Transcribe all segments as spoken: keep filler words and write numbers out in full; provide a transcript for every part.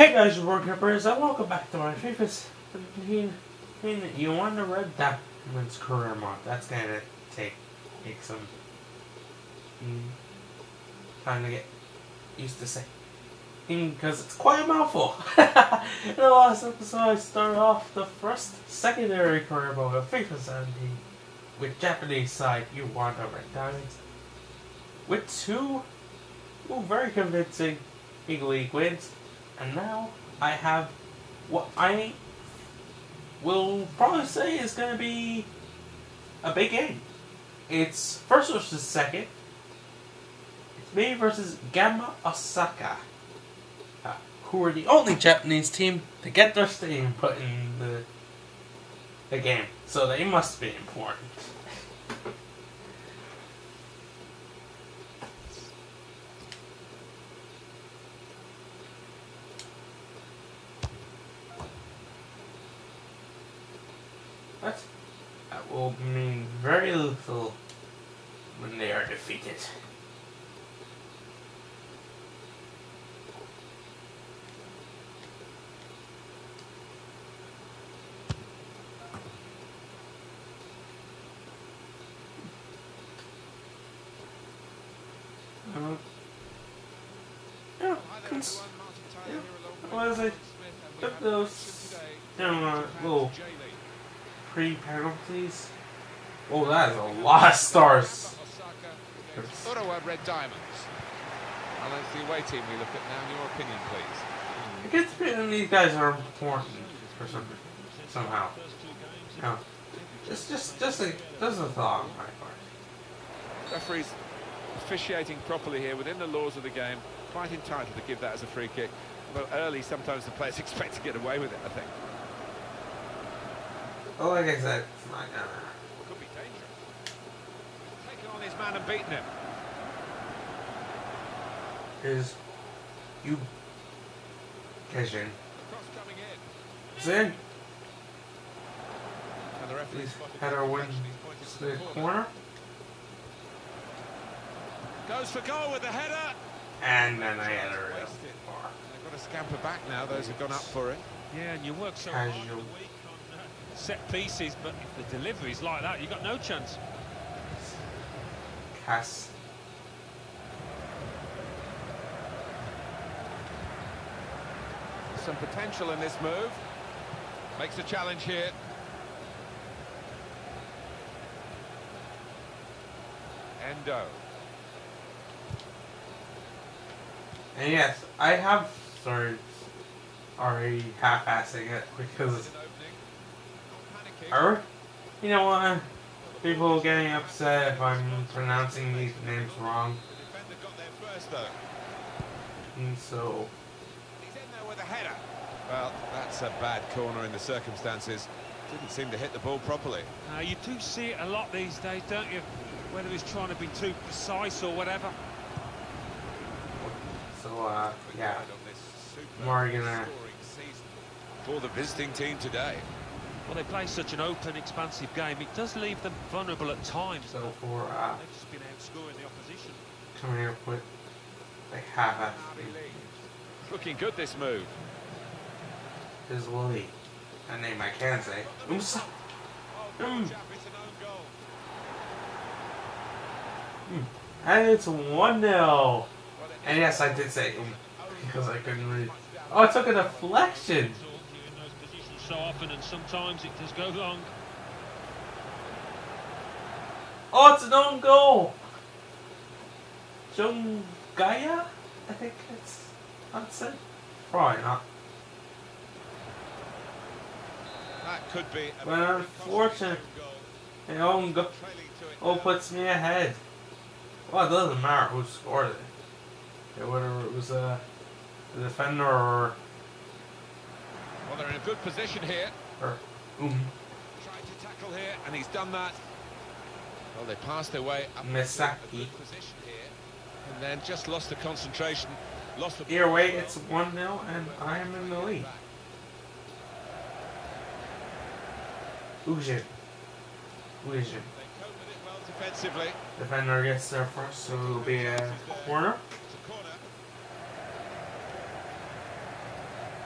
Hey guys, your work peppers, and welcome back to my FIFA seventeen. You want the Red Diamonds career mode. That's gonna take take some mm, time to get used to saying, because it's quite a mouthful. In the last episode, I started off the first secondary career mode of FIFA seventeen with Japanese side You Want the Red Diamonds, with two, two very convincing big league wins. And now I have what I will probably say is going to be a big game. It's first versus second. It's me versus Gamba Osaka, uh, who are the only Japanese team to get their stadium put in the, the game. So they must be important. But that will mean very little when they are defeated. Uh, yeah, cons yeah, what was I? Took those, you know, uh, little pre-penalties. Oh, that is a lot of stars. Urawa Red Diamonds. And it's the away team we look at now. Your opinion, please. It gets me that these guys are important for some somehow. No, just just just a just a thought on my part. Referees officiating properly here within the laws of the game. Quite entitled to give that as a free kick. Although early, sometimes the players expect to get away with it, I think. Well, like I said, it's not gonna. Could be dangerous. Taking on his man and beating him. Is you Keshin. Cross coming in. It's in. And the referee's Header win to the corner. Goes for goal with the header. And then I had a real far. They've got to scamper back now, those who've gone up for it. Yeah, and you work so hard all week on uh, set pieces, but if the delivery's like that, you've got no chance. Cass. Some potential in this move. Makes a challenge here. Endo. And yes, I have started already half-assing it because, or, you know what, people getting upset if I'm pronouncing these names wrong. And so, He's in there with a header. Well, that's a bad corner in the circumstances. Didn't seem to hit the ball properly. Uh, you do see it a lot these days, don't you? Whether he's trying to be too precise or whatever. so uh, yeah, more gonna. For the visiting team today. Well, they play such an open, expansive game. It does leave them vulnerable at times. So for uh, They've just been outscoring the opposition. coming up with the half-ass Looking good, this move. is Willie. A name I can say. Oops. Mm. Mm. And it's one nil. And yes, I did say um, because I couldn't read. Oh, it took a deflection. In those positions so often, and sometimes it does go wrong. Oh, it's an own goal. Jung Gaia? I think it's Hudson. Probably not. That could be a But unfortunately, an own goal oh, puts me ahead. Well, it doesn't matter who scored it. Yeah, whether it was uh, the defender or Well, they're in a good position here. or um Trying to tackle here, and he's done that. Well, they passed their way up to a Misaki. good position here, and then just lost the concentration, lost the. Either way, it's one nil, and I am in the lead. Ujin. Ujin. They coped with it well defensively. Defender gets there first, so it'll be a corner. It's a corner.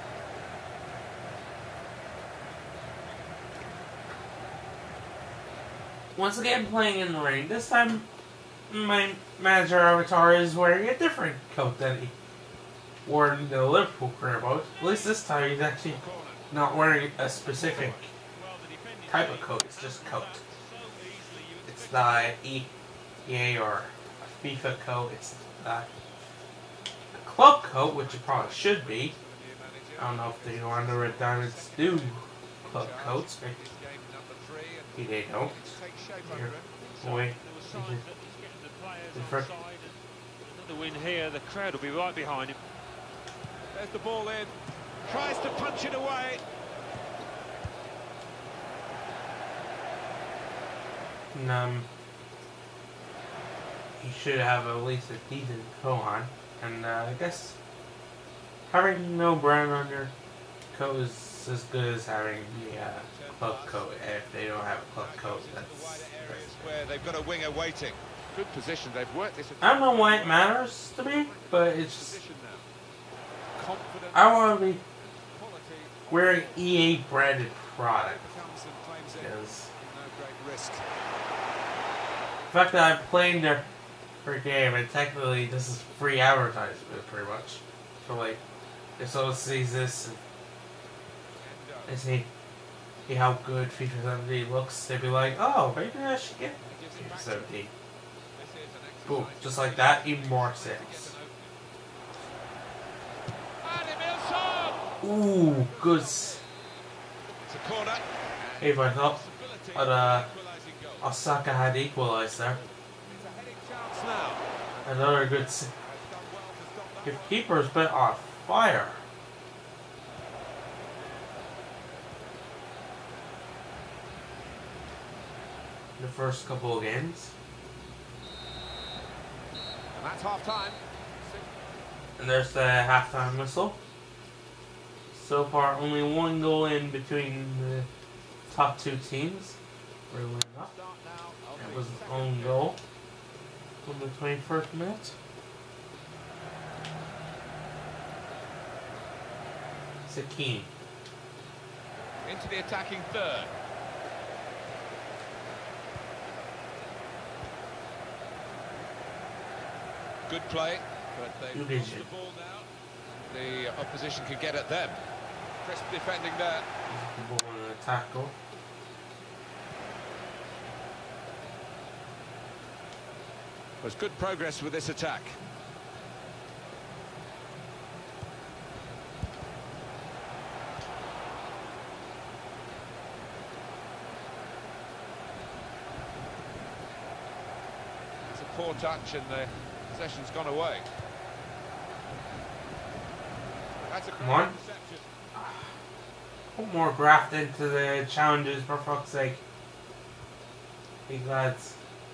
once again playing in the rain. This time, my manager avatar is wearing a different coat than he wore in the Liverpool career mode. At least this time he's actually not wearing a specific type of coat. It's just coat. It's not E A or a FIFA coat. It's not a club coat, which it probably should be. I don't know if they want the Red Diamonds do club coats. Maybe they don't. Here, boy. Another win here. The crowd will be right behind him. There's the ball in. Tries to punch it away. And, um, he should have at least a decent coat on. And uh, I guess having no brand on your coat is as good as having the uh, club coat. If they don't have a club coat, that's, that's where they've got a winger waiting. Good position. They've worked this. I don't know why it matters to me, but it's just, I want to be wearing E A branded product because the fact that I'm playing their, their game, and technically this is free advertisement pretty much. So like, if someone sees this and they see, see how good FIFA seventeen looks, they'd be like, oh, maybe I should get FIFA seventeen. Boom, just like that, even more sales. Ooh, good. If I thought, but uh, Osaka had equalized there. Another good. Your keeper's been on fire. The first couple of games. And that's half time. And there's the halftime whistle. So far, only one goal in between the top two teams. Really enough. It was his own goal in the twenty-first minute. Sakine. Into the attacking third. Good play, but they've lost the ball now. The opposition could get at them. Crisp defending there. The ball in a tackle. There's good progress with this attack. It's a poor touch and the possession's gone away. That's a Come on. reception. Put more graft into the challenges, for fuck's sake. Big lads.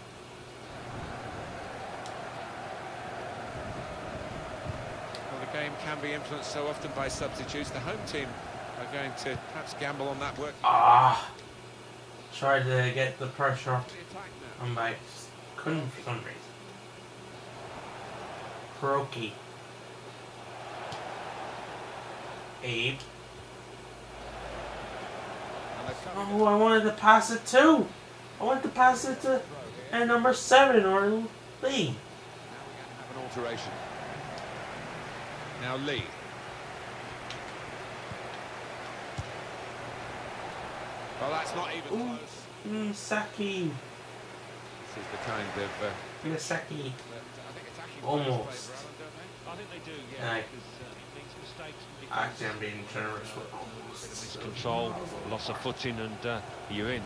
Well, the game can be influenced so often by substitutes. The home team are going to perhaps gamble on that work. Ah. Tried to get the pressure on my. Just couldn't for some reason. Kuroki. Abe. Oh, I wanted to pass it too. I wanted to pass it to uh, number seven or Lee. Now we're going to have an alteration. Now Lee. Well, that's not even Ooh. close. Misaki. This is the kind of. Uh, Misaki. uh, Almost. I think they do, yeah. Aye. Because, uh, it makes mistakes. Actually, I'm being generous with almost. Miscontrol, loss of footing, and uh, you're in.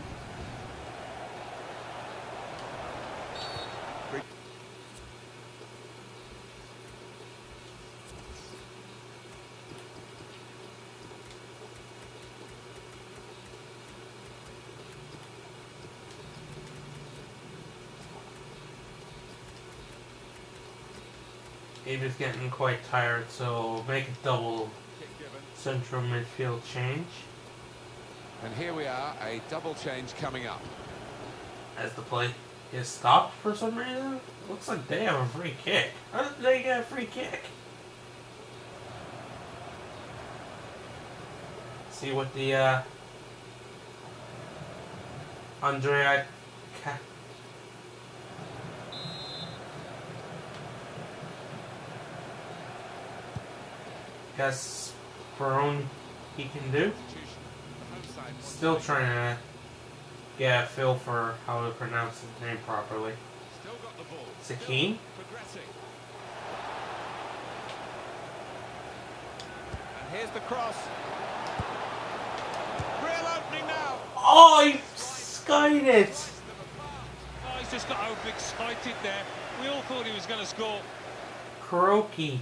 Abe is getting quite tired, so make a double central midfield change. And here we are, a double change coming up. As the play is stopped for some reason. Looks like they have a free kick. How did they get a free kick? See what the uh, Andrea Okay. Guess Barone he can do. Still trying to get a feel for how to pronounce his name properly. Sakine? And here's the cross. Real opening now. Oh, he skied it! Oh, he's just got overexcited there. We all thought he was going to score. Kuroki.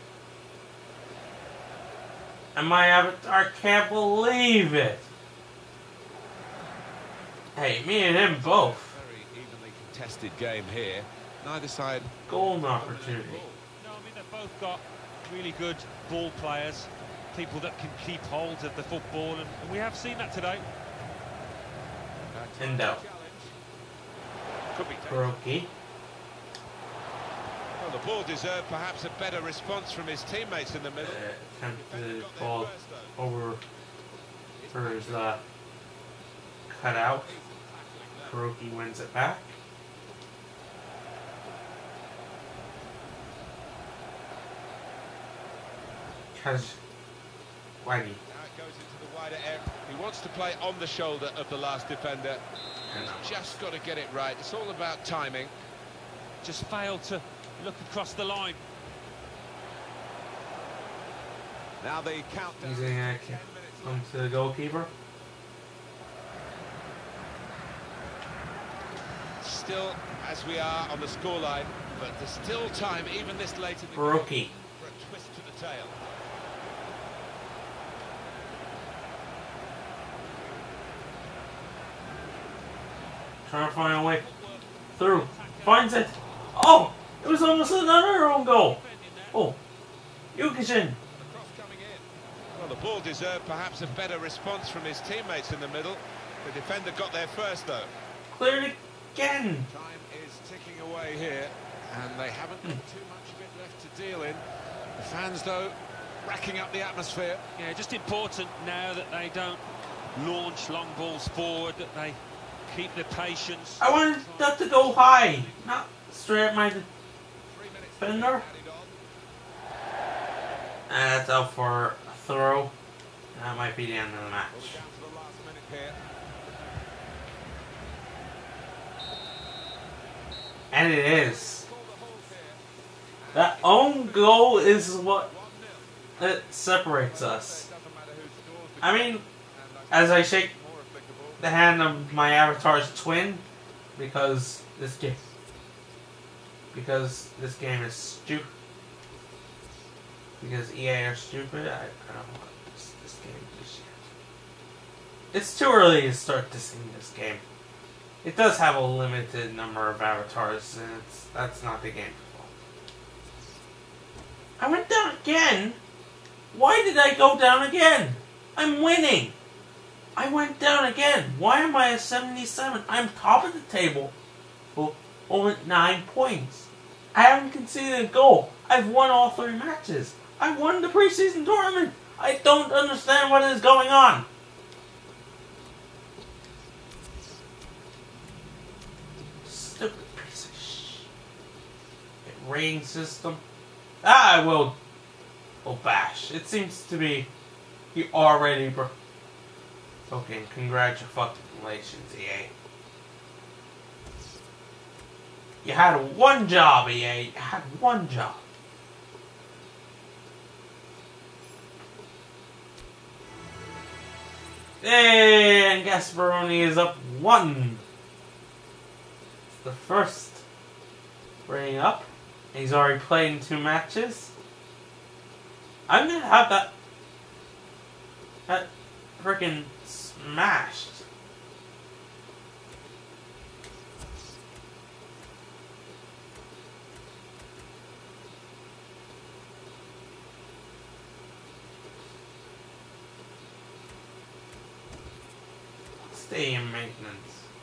And my avatar can't believe it. Hey, me and him both. Very evenly contested game here. Neither side. Golden opportunity. No, I mean, they've both got really good ball players, people that can keep hold of the football, and, and we have seen that today. In doubt. Could be Kuroki. Well, the ball deserved perhaps a better response from his teammates in the middle. Uh, attempted ball over for his uh, cutout. Kuroki wins it back. Kaz Waggy. Now it goes into the wider area. He wants to play on the shoulder of the last defender. He's just got to get it right. It's all about timing. Just failed to look across the line. Now the countdown. He's going to come to the goalkeeper. Still, as we are on the scoreline, but there's still time, even this late in the Kuroki. game, for a twist to the tail. Trying to find a way through. Finds it. Oh! It was almost another own goal. Oh. Yukishin. The cross coming in. Well, the ball deserved perhaps a better response from his teammates in the middle. The defender got there first, though. Cleared again. Time is ticking away here, and they haven't got too much of it left to deal in. The fans, though, racking up the atmosphere. Yeah, just important now that they don't launch long balls forward, that they keep their patience. I wanted that to go high, not straight at my defender. And that's out for a throw. That might be the end of the match. We'll be down to the last minute here. And it is. That own goal is what that separates us. I mean, as I shake the hand of my avatar's twin, because this game, because this game is stupid, because E A are stupid. I, I don't want this, this game just yet. It's too early to start dissing this game. It does have a limited number of avatars, and it's that's not the game's fault. I went down again. Why did I go down again? I'm winning. I went down again. Why am I at seventy-seven? I'm top of the table. Well, only nine points. I haven't conceded a goal. I've won all three matches. I won the preseason tournament. I don't understand what is going on. Stupid piece of shit. Rating system. Ah, I will. Will bash. It seems to be. You already broke. Okay, congratulations, E A. You had one job, E A. You had one job. And Gasparoni is up one. It's the first bring up. He's already played in two matches. I'm gonna have that. That freaking smashed. Stadium maintenance.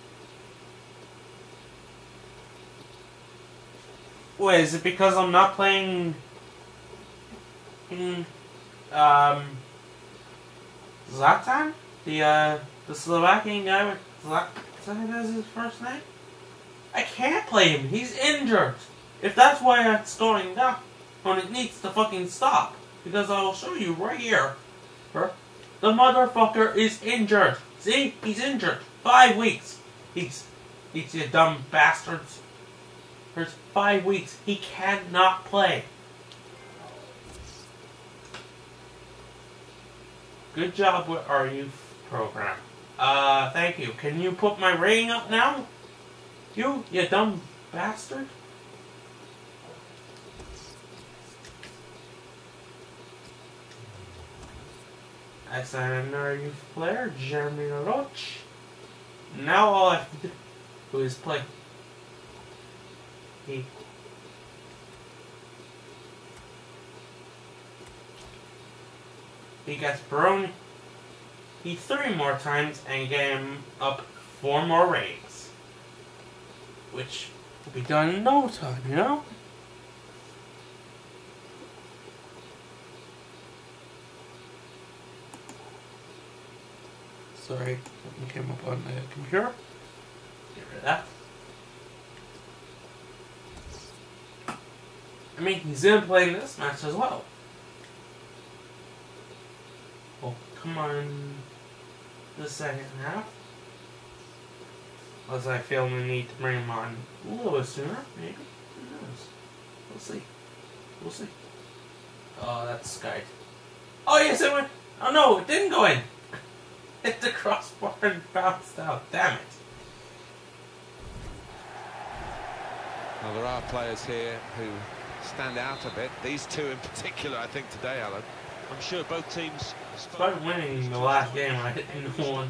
Wait, is it because I'm not playing in, um, Zlatan? The, uh, the Slovakian guy with Zlatan is his first name? I can't play him. He's injured. If that's why it's going down, when it needs to fucking stop. Because I'll show you right here. The motherfucker is injured. See? He's injured. Five weeks. He's, he's you dumb bastards. There's five weeks. He cannot play. Good job with our youth program. Uh, thank you. Can you put my rating up now? You, you dumb bastard. I signed another youth player, Jeremy Roach. Now all I have to do is play. He. He gets Baroni. He three more times and get him up four more ratings. Which will be done in no time, you know? Sorry, something came up on the computer. Get rid of that. I mean, he's in playing this match as well. Well, come on the second half. Unless I feel the need to bring him on a little bit sooner, maybe. Who knows? We'll see. We'll see. Oh, that's Sky. Oh, yes, it went. Oh, no, it didn't go in. Hit the crossbar and bounced out. Damn it. Well, there are players here who stand out a bit. These two in particular, I think, today, Alan. I'm sure both teams... Despite winning the last game, I didn't won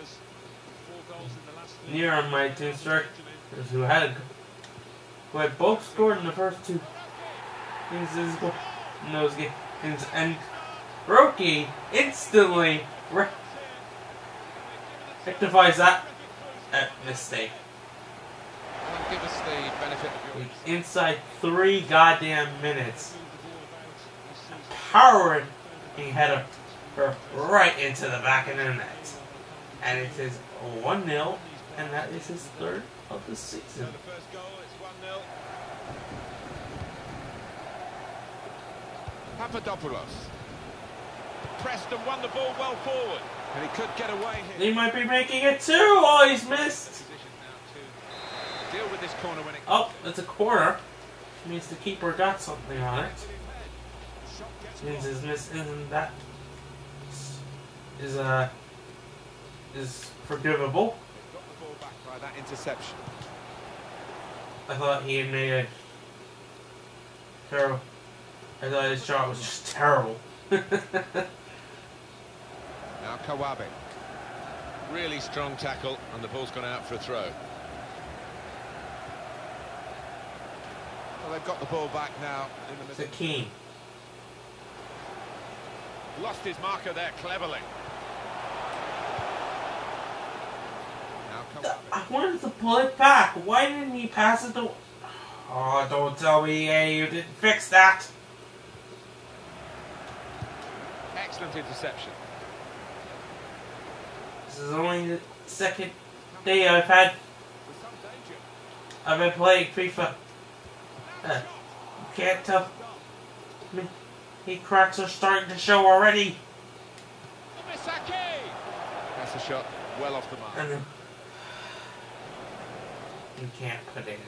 near on my two strikers who had who had both scored in the first two games in those games, and Roki instantly re rectifies that uh, mistake. Give us the benefit of your... Inside three goddamn minutes, powering header her right into the back of the net, and it is one nil, and that is his third of the season. So the first goal, it's one nil. Papadopoulos pressed and won the ball well forward, and he could get away here. He might be making it too. Oh, he's missed. Deal with this corner when it... Oh, it's a corner. Which means the keeper got something on it. Means his miss isn't that is uh is forgivable. Got the ball back by that interception. I thought he had made a terrible. I thought his shot was just terrible. Now Kawabe. Really strong tackle, and the ball's gone out for a throw. Well, they've got the ball back now in the middle. It's a Keane. Lost his marker there cleverly. Now Kawabe. I wanted to pull it back. Why didn't he pass it to... Oh, don't tell me, hey, you didn't fix that. Excellent interception. This is only the second day I've had... With some danger. I've been playing FIFA. Uh, you can't tell. I mean, heat cracks are starting to show already. Misaki! That's a shot well off the mark. And then you can't put it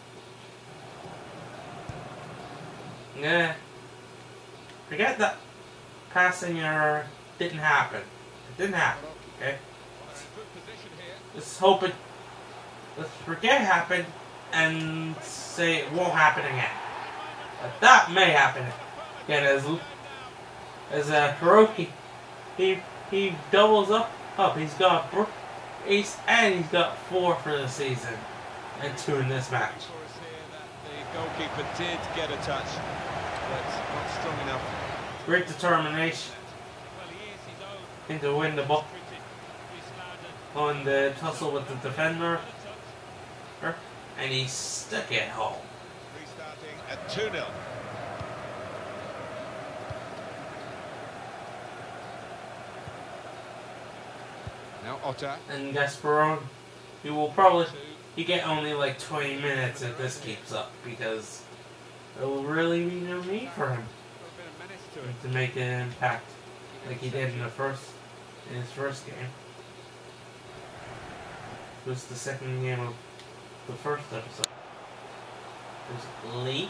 in. Yeah. Forget that passing error didn't happen. It didn't happen. Okay. Let's hope it. Let's forget it happened and say it won't happen again. But that may happen again as as a uh, Hiroki. He he doubles up. Up. He's got ace and he's got four for the season and two in this match. The goalkeeper did get a touch, but not strong enough. Great determination to win the ball on the tussle with the defender, and he stuck it home. Restarting at two nil. Now Otta. And Gasperon, he will probably you get only like twenty minutes if this keeps up, because there will really be no need for him to make an impact like he did in the first in his first game. It was the second game of the first episode. There's Lee.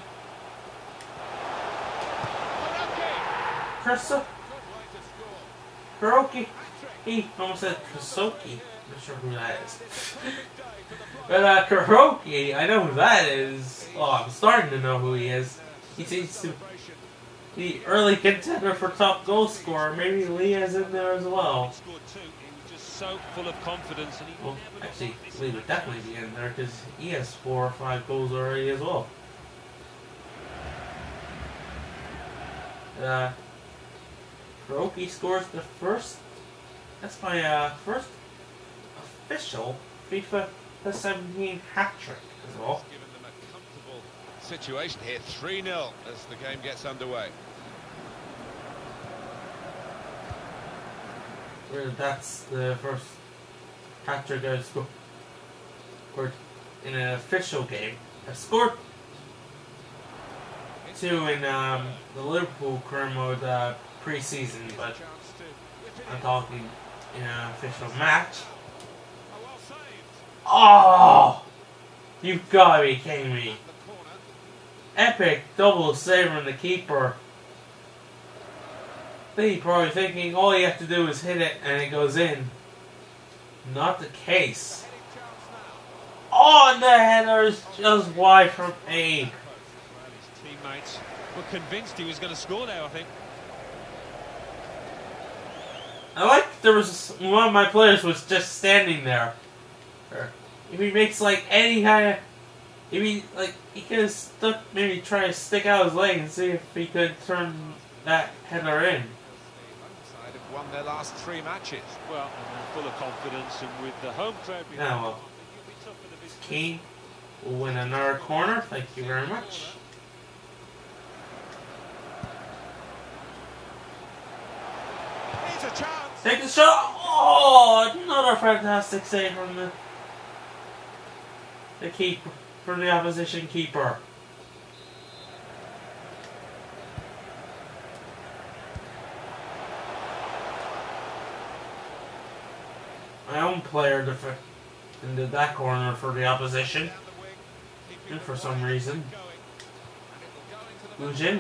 Kursa. Kuroki. He almost said Kusoki. Not sure who that is. But uh, Kuroki, I know who that is. Oh, I'm starting to know who he is. He seems to be early contender for top goal scorer. Maybe Lee is in there as well. So full of confidence. And he well, actually, Lee would definitely be in there because he has four or five goals already as well. Uh, Kuroki scores the first. That's my uh, first official FIFA seventeen hat trick as well. Given them a comfortable situation here, three nil as the game gets underway. That's the first hat trick I've scored in an official game. I've scored two in um, the Liverpool career mode uh, pre-season, but I'm talking in an official match. Oh! You've got to be kidding me. Epic double save from the keeper. They probably thinking all you have to do is hit it and it goes in. Not the case. Oh, and the header is just wide from Abe. His teammates were convinced he was going to score there, I think. I like there was one of my players was just standing there. If he makes like any kind of, if he like he could have stuck, maybe try to stick out his leg and see if he could turn that header in. Won their last three matches. Well, and full of confidence, and with the home crowd behind Now, well, Keane will win another corner. Thank you very much. Here's a chance. Take the shot. Oh, another fantastic save from the the keeper, from the opposition keeper. My own player defended that corner for the opposition, and for some reason, Ujin.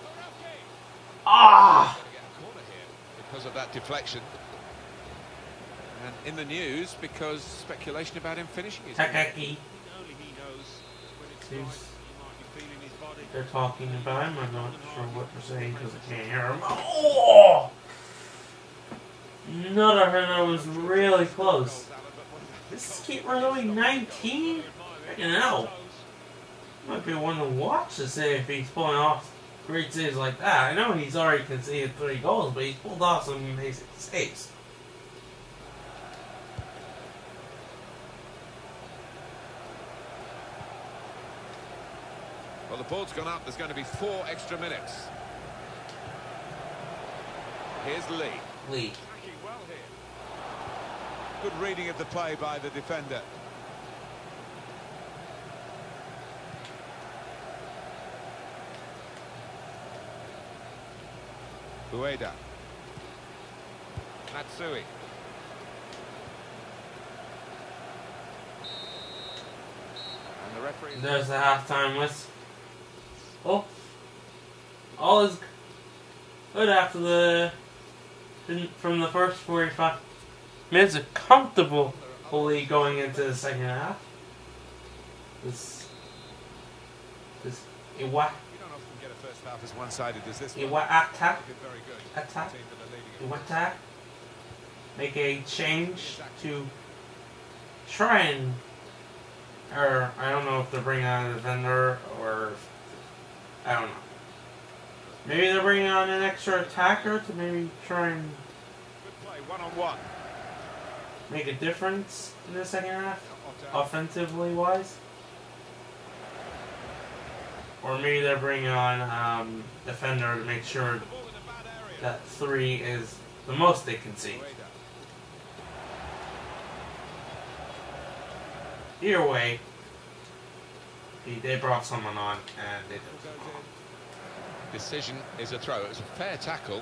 Ah! Because of that deflection, and in the news because speculation about him finishing his. Takaki. They're talking about him. I'm not sure what they're saying because I can't hear him. Oh! Another header was really close. This keeper's only nineteen? Freaking hell. Might be one to watch to see if he's pulling off great saves like that. I know he's already conceded three goals, but he's pulled off some amazing saves. Well, the ball's gone up. There's going to be four extra minutes. Here's Lee. Lee. Well here. Good reading of the play by the defender. Ueda. Matsui. And the referee. There's the halftime whistle. Oh. All is good after the from the first forty-five minutes of comfortable fully going into the second half. This this Iwa You don't often get a first half as one-sided as this one. Iwa attack Very good. attack Team that are leading it. Iwa attack make a change to try and, or I don't know if they're bringing on a defender or I don't know. Maybe they're bringing on an extra attacker to maybe try and Good play, one-on-one. make a difference in the second half, offensively wise. Or maybe they're bringing on um, defender to make sure that three is the most they can see. Either way, he, they brought someone on and they did. Decision is a throw. It was a fair tackle.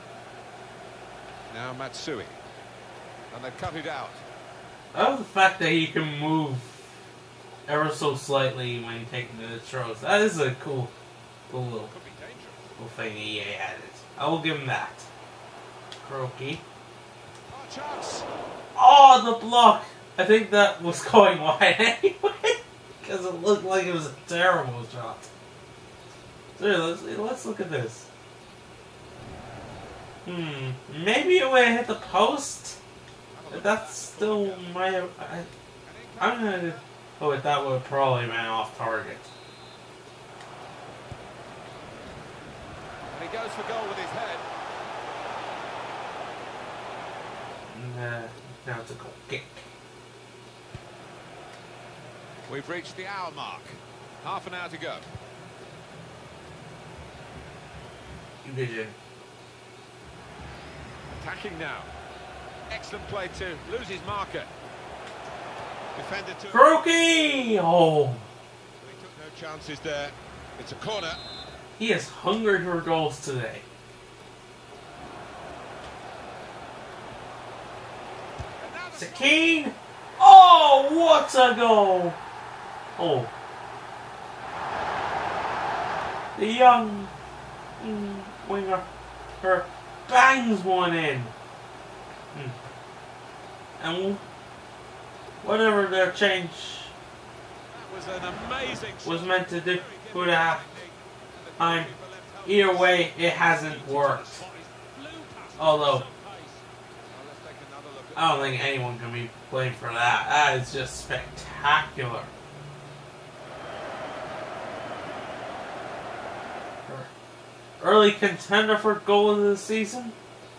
Now Matsui. And they've cut it out. I love the fact that he can move ever so slightly when taking the throws. That is a cool, cool little, Could be dangerous. cool thing he added. I will give him that. Kroki. Oh, chance. Oh, the block! I think that was going wide anyway, because it looked like it was a terrible shot. So let's, let's look at this. Hmm, maybe it would have hit the post? But that's still my... I, I'm gonna... Oh, wait, that would have probably been off target. And he goes for goal with his head. And, uh, now it's a goal kick. We've reached the hour mark. Half an hour to go. Vision. Attacking now. Excellent play to lose his marker. Defender to... Kroki! Oh! He took no chances there. It's a corner. He is hungry for goals today. Sakine! Oh, what a goal! Oh. The young mm, winger her bangs one in. Hmm. And whatever their change That was an amazing was meant to do for that time, either way, it hasn't worked. Although, I don't think anyone can be blamed for that. That is just spectacular. Early contender for goal of the season.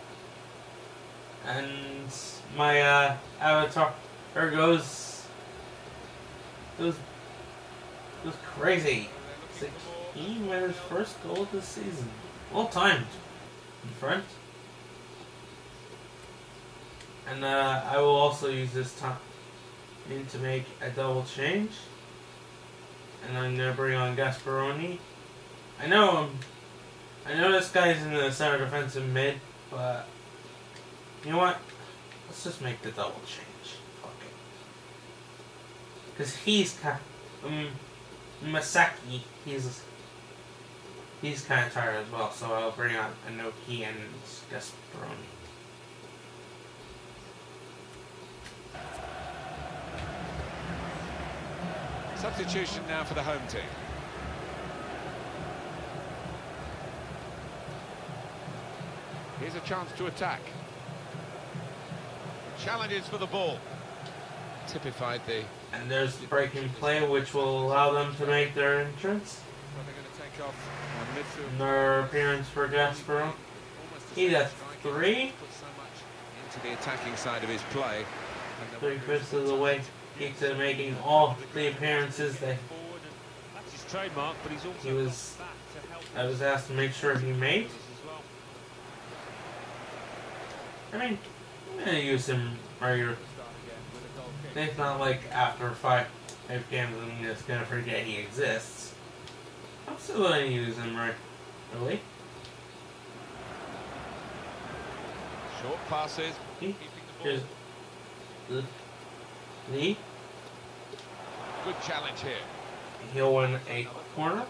And my uh, avatar, there goes, goes, goes crazy. He made his first goal of the season. Well timed, my friend. And uh, I will also use this time to make a double change. And I'm gonna bring on Gasperoni. I know him. I know this guy's in the center defensive mid, but you know what? Let's just make the double change. Fuck it. Because he's kind of, um, Masaki, he's he's kind of tired as well, so I'll bring on Inoki and Gasperoni. Substitution now for the home team. Here's a chance to attack. Challenges for the ball. Typified the... And there's the breaking play, which will allow them to make their entrance. Well, they're going to take off on midfield. Another appearance for Gasperoni. He got three. Put so much into the attacking side of his play. Three-fifths of the way. He's uh, making all the appearances that That's his trademark, but he's also he was. I was asked to make sure he made. I mean, I'm gonna use him regular. It's not like after five, five games I'm just gonna forget he exists. I'm still gonna use him regularly. Short passes. He, here's the Lee. Good challenge here. He'll win a corner.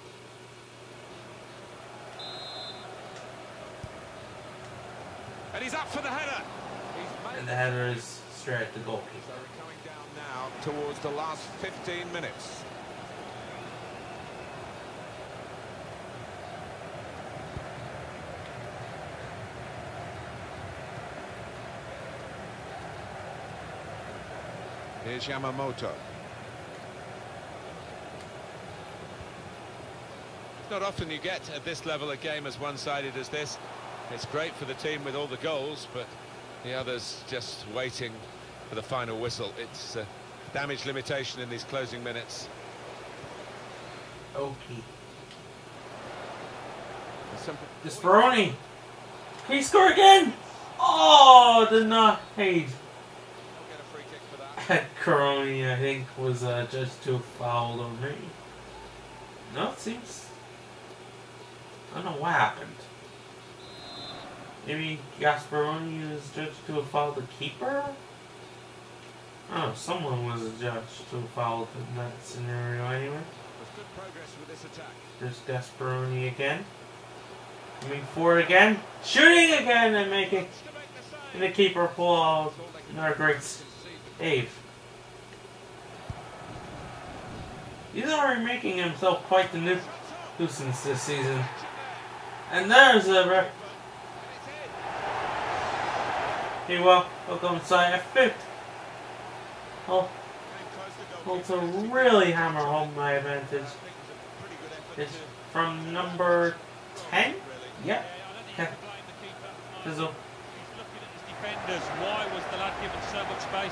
And he's up for the header. And the header is straight at the goalkeeper. So we're coming down now towards the last fifteen minutes. Here's Yamamoto. It's not often you get at this level a game as one-sided as this. It's great for the team with all the goals, but the others just waiting for the final whistle. It's uh, damage limitation in these closing minutes. Okay. Some... Gasperoni! Can he score again? Oh, did not hate. He'll get a free kick for that. Peccaroni, I think, was uh, judged to have fouled on me. No, it seems... I don't know what happened. Maybe Gasparoni was judged to have fouled the keeper? I don't know, someone was judged to have fouled in that scenario anyway. Good progress with this attack. There's Gasparoni again. Coming forward again. Shooting again and making... And the keeper pull out another great save. He's already making himself quite the nu nuisance this season. And there's a... Hey, well, welcome inside F fifth. Oh, well, to really hammer home my advantage. It's from number ten? Yep. Yeah. Fizzle. Defenders, why was the lad given so much space?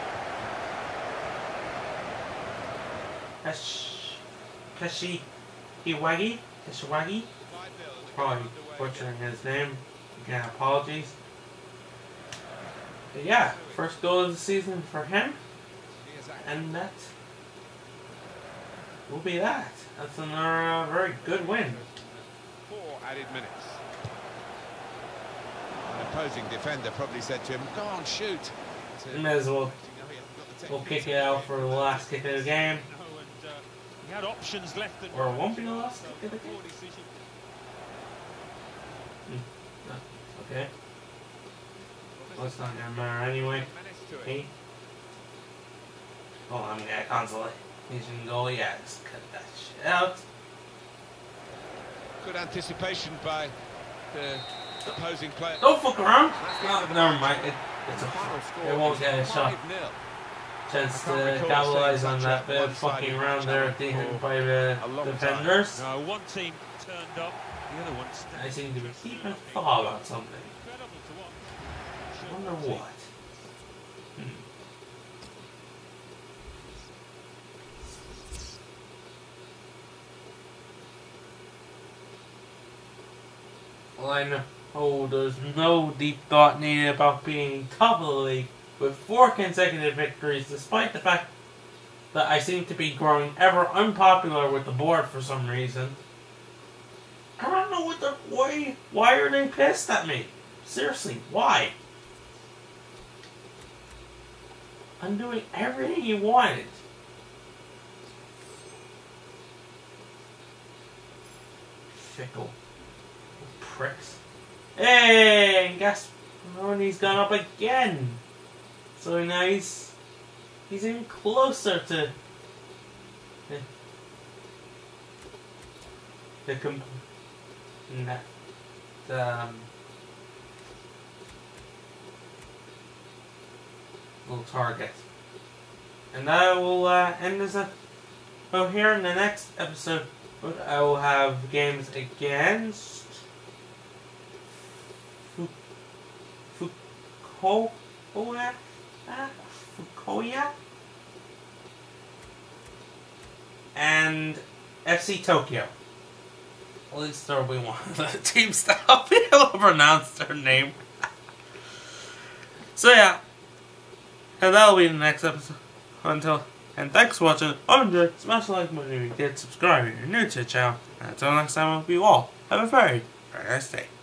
Kash... Kashi... Hiwagi? Kashiwagi? Probably butchering his name. Again, apologies. But yeah, first goal of the season for him. And that will be that. That's another uh, very good win. Four added minutes. An opposing defender probably said to him, "Go on, shoot." You may as well we'll kick it out for the last kick of the game. No, and, uh, he had options left and Or it won't be the last kick of the game. Hmm. Okay. Well, it's not gonna matter anyway. Hey. Oh, I'm gonna consolation goal. Yeah, just cut that shit out. Good anticipation by the opposing player. Don't fuck around. No, never mind. It, it's a, it won't get a shot. Chance to capitalize on that bit of fucking around there at the end by the defenders. No, one team turned up, the other one stayed. I seem to be keeping thought about something. Incredible to watch. I wonder what. Hmm. Well, I know oh, there's no deep thought needed about being top of the league with four consecutive victories, despite the fact that I seem to be growing ever unpopular with the board for some reason. I don't know what the why. Why are they pissed at me? Seriously, why? I'm doing everything you wanted. Fickle pricks. Hey, Gasparoni's gone up again. So now he's he's even closer to the the comp the um, little target. And I will uh, end this up. Oh, here in the next episode, I will have games against Fukuoka, Fukuoka, and F C Tokyo. At least there will be one of the teams that I'll be able to pronounce their name. So yeah, and that'll be the next episode. Until and thanks for watching. I'm Jay. Smash the like button if you did. Subscribe if you're new to the channel. And until next time, I hope you all have a very, very nice day.